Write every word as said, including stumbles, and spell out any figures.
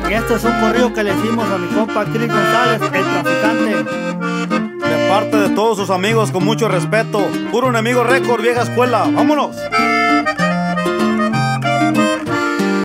Y este es un corrido que le hicimos a mi compa Chris González, el traficante. De parte de todos sus amigos, con mucho respeto. Puro Enemigo Record, vieja escuela. ¡Vámonos!